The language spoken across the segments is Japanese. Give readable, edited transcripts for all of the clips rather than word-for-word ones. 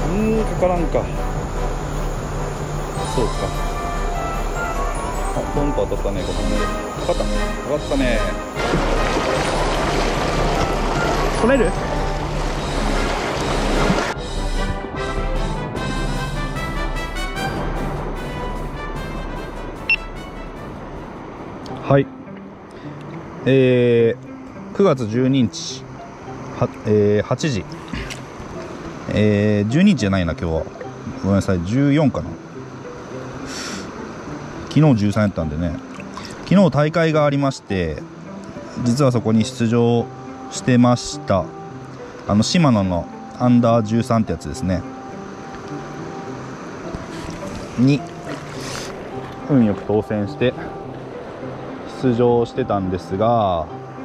かからんか。そうか。あ、ポンと当たったね、この辺で。かかった。かかったね。取れる？はい。9月12日。8時。12日じゃないな、今日は。ごめんなさい、14かな。昨日13やったんでね。昨日大会がありまして、実はそこに出場してました。島野のアンダー13ってやつですね。に、運よく当選して出場してたんですが、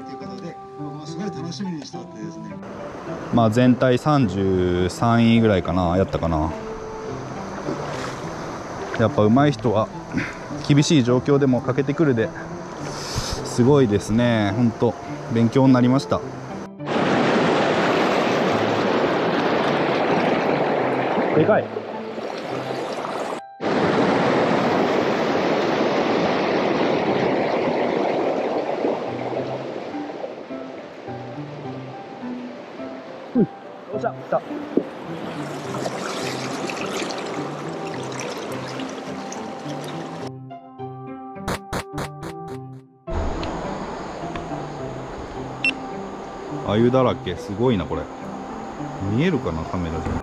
まあ全体33位ぐらいかな、やったかな。やっぱ上手い人は厳しい状況でもかけてくるで、すごいですね。本当勉強になりました。でかい。よっしゃ、来た。鮎だらけ、すごいなこれ。見えるかな、カメラで。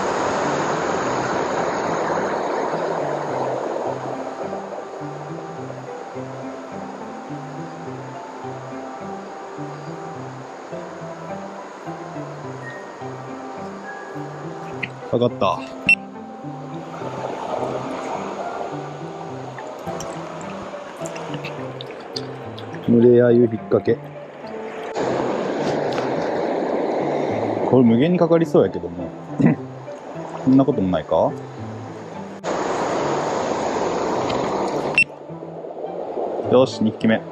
かかった。群れ鮎引っ掛け。これ無限にかかりそうやけどもそんなこともないか。よし、2匹目。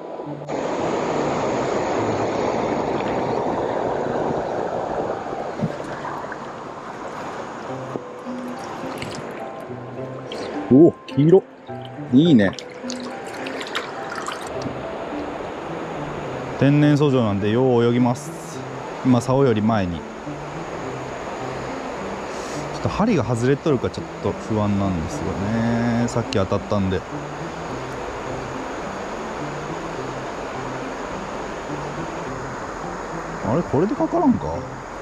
おお、黄色。いいね。天然遡上なんでよう泳ぎます。今竿より前に。ちょっと針が外れとるかちょっと不安なんですよね。さっき当たったんで。あれ、これでかからんか。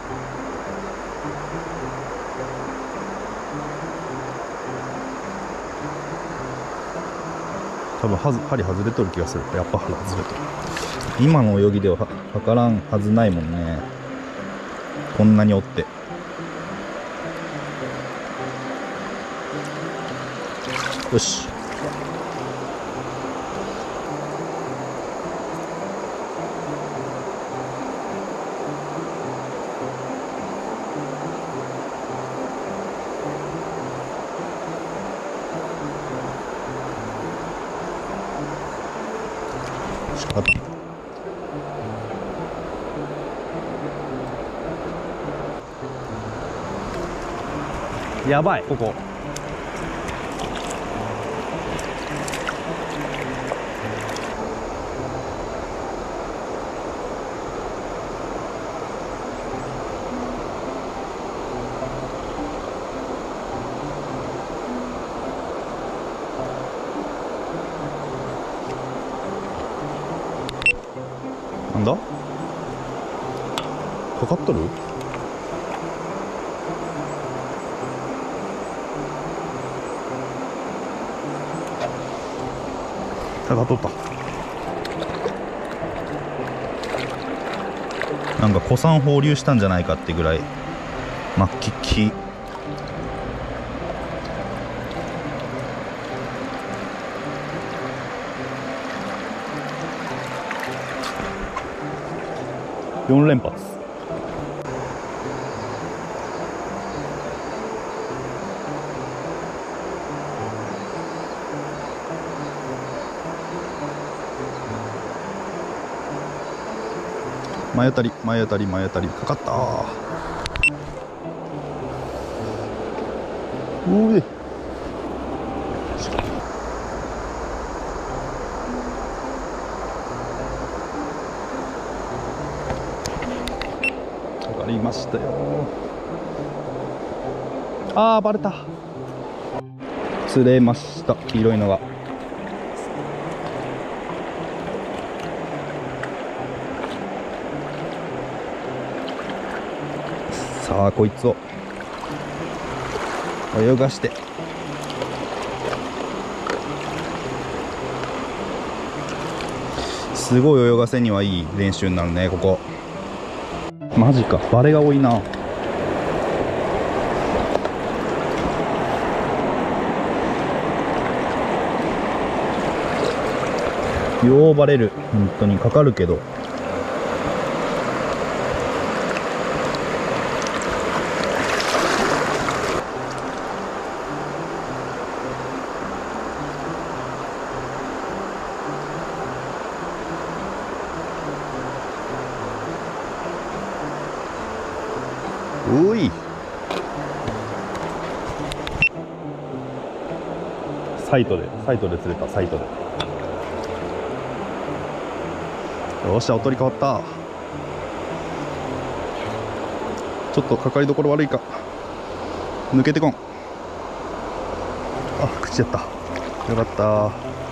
多分針外れとる気がする。やっぱ針外れとる。今の泳ぎではかからんはずないもんね。こんなにおって。よし。仕方。やばい、ここ。なんだ？かかっとる？かかっとった。なんか古参放流したんじゃないかってぐらい真っ黄き。4連発。前当たり前当たり前当たりかかった。 うえ。上がりましたよ。あー、バレた。釣れました、黄色いのが。さあこいつを泳がして、すごい泳がせにはいい練習になるねここ。マジか、バレが多いな。ようバレる、本当にかかるけど。おい、サイトで釣れた。サイトで。よっしゃ、おとり変わった。ちょっとかかりどころ悪いか。抜けてこん。あ、口やった。よかった。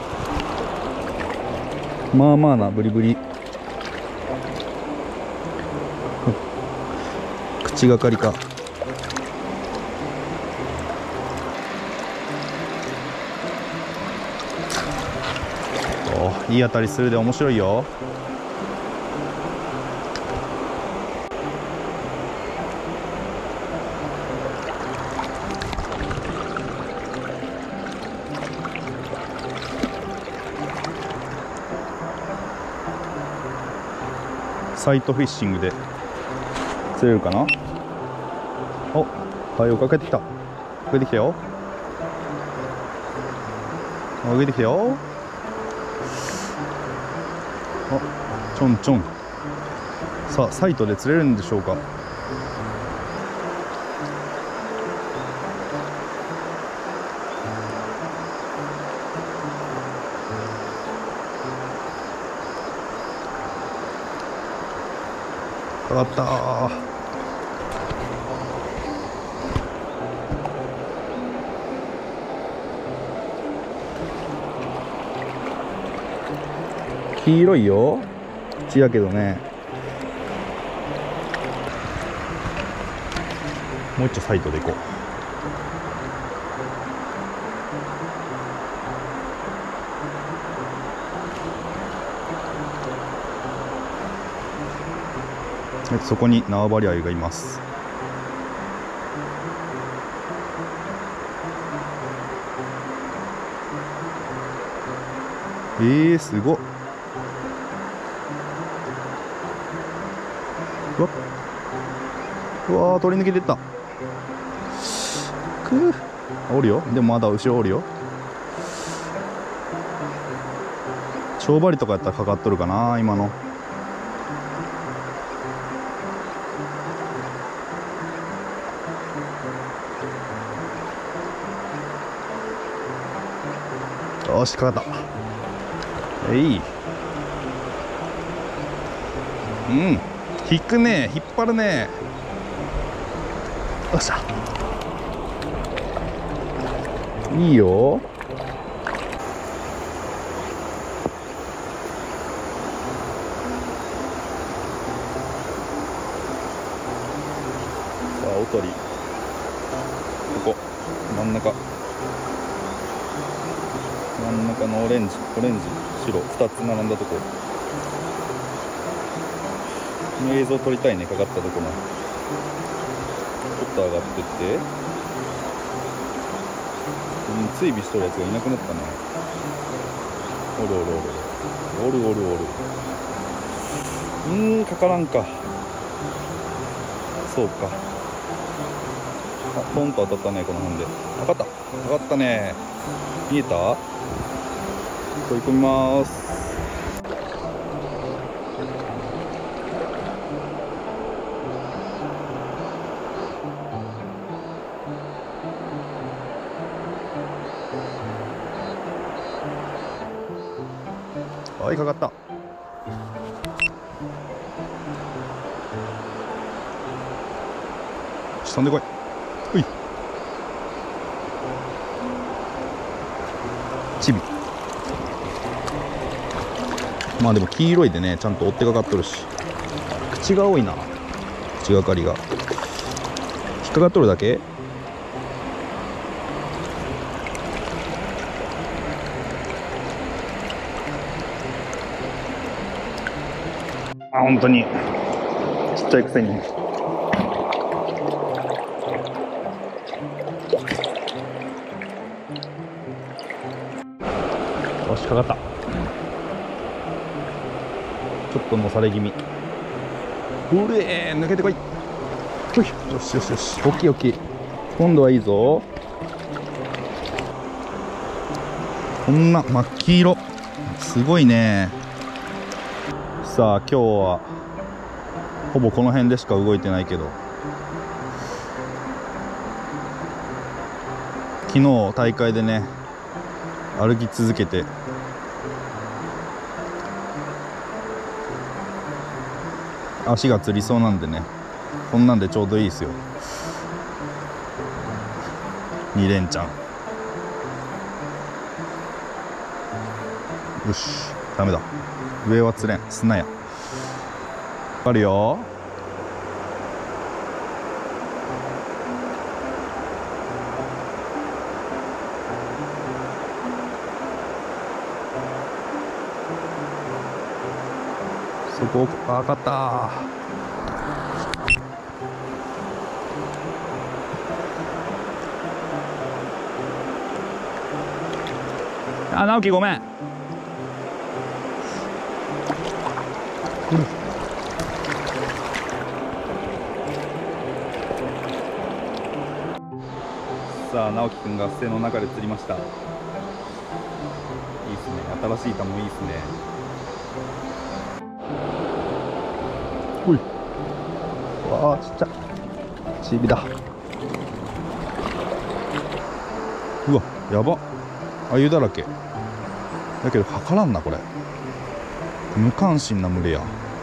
まあまあなブリブリ。口がかりか。お、いい当たりするで面白いよ。サイトフィッシングで釣れるかな。お、はい、かけてきた。かけてきたよ。上げてきたよ。あ、ちょんちょん。さあ、サイトで釣れるんでしょうか。かかったー。黄色いよ。血やけどね。もう一丁サイトでいこう。そこに縄張りアユがいます。すごっ。うわー、取り抜けてった。おるよ。でもまだ後ろおるよ。蝶針とかやったらかかっとるかな今の。よし、かかった。うん、引くね、引っ張るね。よっしゃ、いいよ。さあ、おとりここ真ん中のオレンジ白2つ並んだとこの映像撮りたいね。かかったところちょっと上がってって、追尾しとるやつがいなくなったね。おるかからんか。そうか。ポンと当たったね、この辺で。かかったね。見えた？取り込みます。 はい、かかった。飛んでこい。ほい。チビ。まあでも黄色いでね、ちゃんと追ってかかっとるし。口が多いな。口がかりが。引っかかっとるだけ。あ、本当にちっちゃいくせに。よし、かかった。ちょっとのされ気味。うれー、抜けてこい。よしよしよし、大きい大きい。今度はいいぞ。こんな真っ黄色、すごいね。さあ今日はほぼこの辺でしか動いてないけど、昨日大会でね歩き続けて足がつりそうなんでね、こんなんでちょうどいいですよ。2連チャン。よし、ダメだ、上は釣れん、砂や。あるよ。そこ、あ、分かった。あ、直樹ごめん。さあ直樹くんが背の中で釣りました。いいですね、新しいタもいいですね。ほい。わあ、ちっちゃ。チビだ。うわ、やば。鮎だらけ。だけど測らんな、これ。無関心な群れや。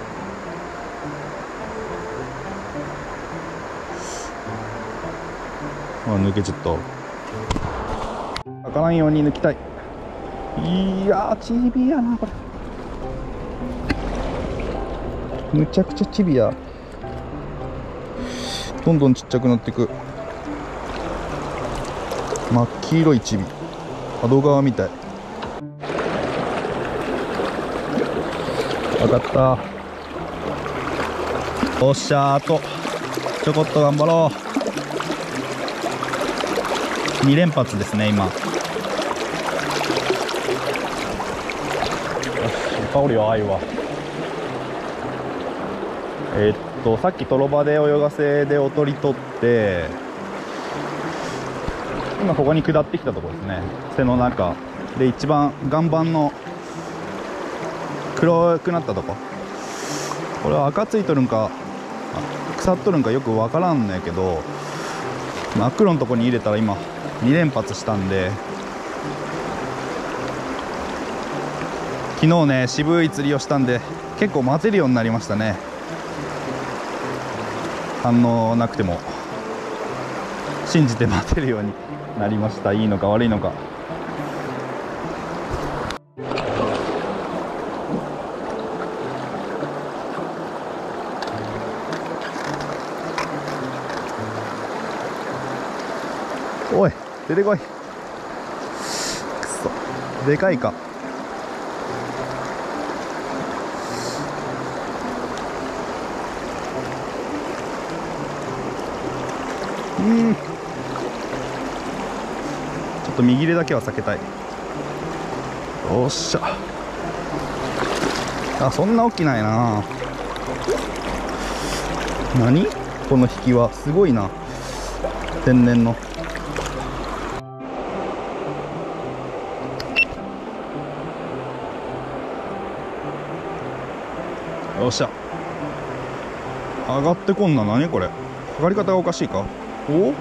あ、抜けちゃった。測らんように抜きたい。いやー、チビやな、これ。むちゃくちゃチビや。どんどんちっちゃくなっていく。真っ黄色いチビ、窓側みたい。分かった。おっしゃー、あとちょこっと頑張ろう。2連発ですね今。よし、いっぱいおるよ、鮎は。さっきトロバで泳がせでおとり取って、今ここに下ってきたところですね。背の中で一番岩盤の黒くなったとこ、これは赤ついとるんか腐っとるんかよくわからんねんけど、真っ黒のとこに入れたら今2連発したんで、昨日ね渋い釣りをしたんで結構待てるようになりましたね。反応なくても信じて待てるようになりました。いいのか悪いのか。おい、出てこい。くそ、でかいか。ちょっと右入れだけは避けたい。よっしゃ。あ、そんな大きないな。何この引きはすごいな、天然の。よっしゃ、上がってこんな。何これ、上がり方がおかしいか。お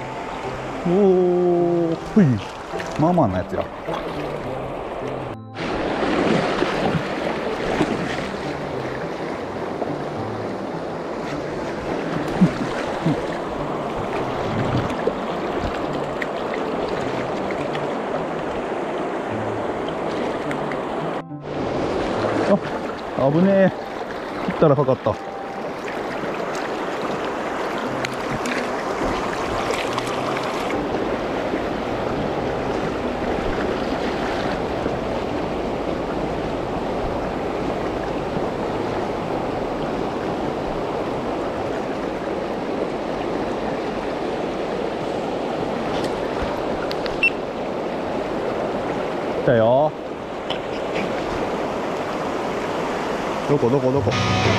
お、ほい、まあまあなやつや。 危ねえ。切ったらかかった。来たよ。どこどこどこ。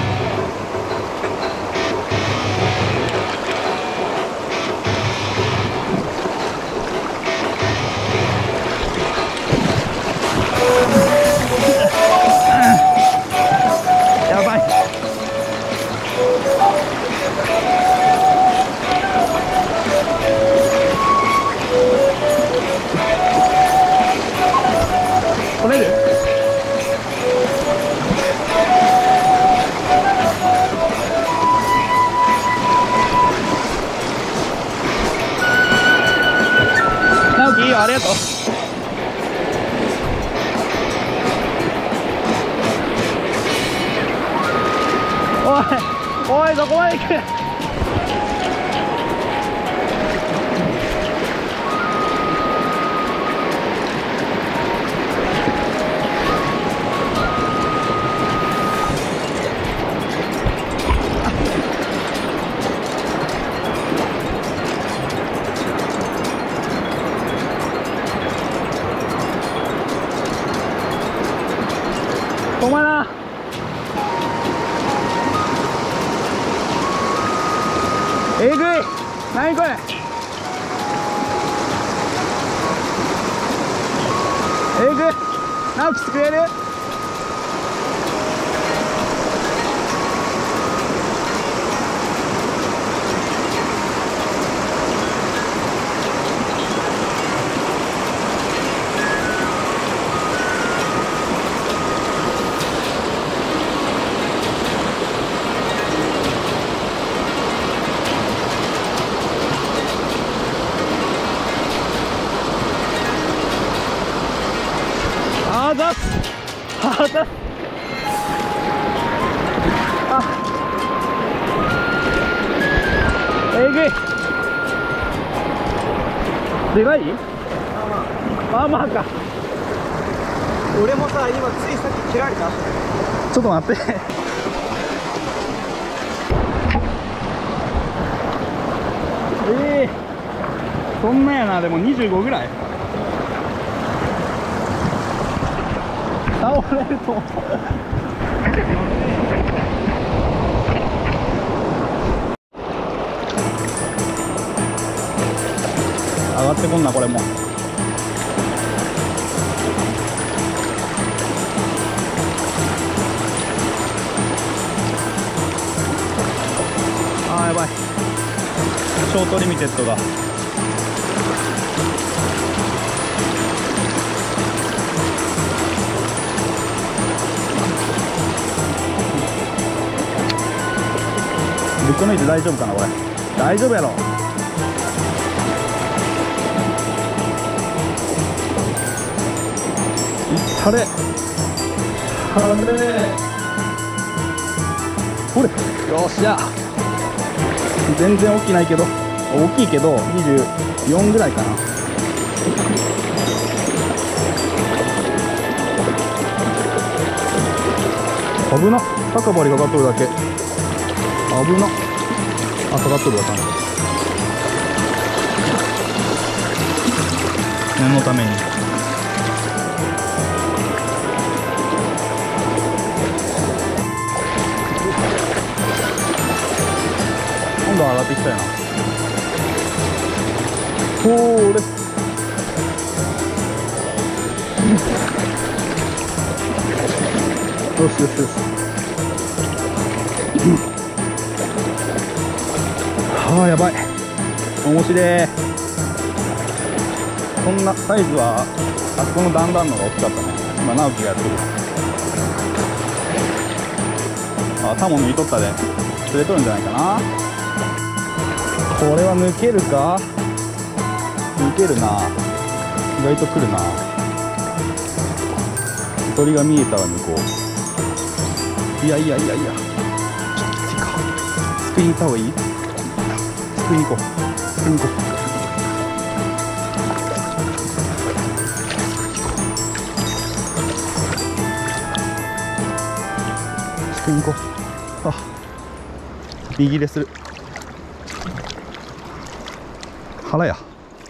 やばい。取れる？直樹いいよ、ありがとう。おいおい、どこまで行く？止まらん。えぐい。何これ。えぐい。直樹救える？あざっあざっえぐい。でかい？まあまあか。 俺もさ、今ついさっき切られた。 ちょっと待って。そんなやな。でも25ぐらい倒れると思う。上がってこんな、これも。あー、やばい。ショートリミテッドが。ぶっこ抜いて大丈夫かな、これ。大丈夫やろ。いったれ。ほれ。よっしゃ。全然大きないけど、大きいけど24ぐらいかな。危な。高針かかっとるだけ。危な。あ、かかっとるわ、ちゃんと。念のために。今度は上がってきたよな。ほーれ。よしよしよし。ああ、やばい。面白い。こんなサイズはあそこの段々のが大きかったね。今直樹がやってる。あ、タモ抜いとったで釣れとるんじゃないかな。これは抜けるか。抜けるな。意外と来るな。鳥が見えたら抜こう。 いやいやいやいや、スクイーン行った方がいい？スクイーン行こう、スクイーン行こう。スクイーン行こう。あ、右切れする。腹や。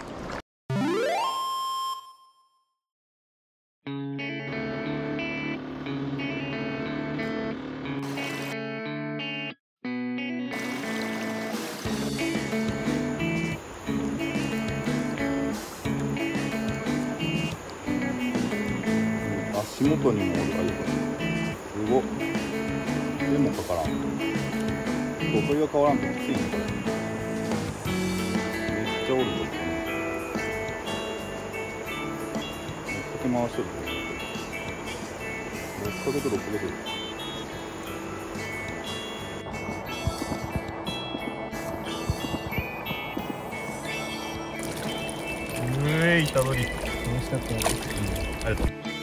足元にもおる。あ、いいか。すごっ。手もかからん。そう、それが変わらんときついね、これ。めっちゃおるぞ。めっちゃ手回してる。6ヶ月、6ヶ月。イタドリ。楽しかったよ。ありがとう。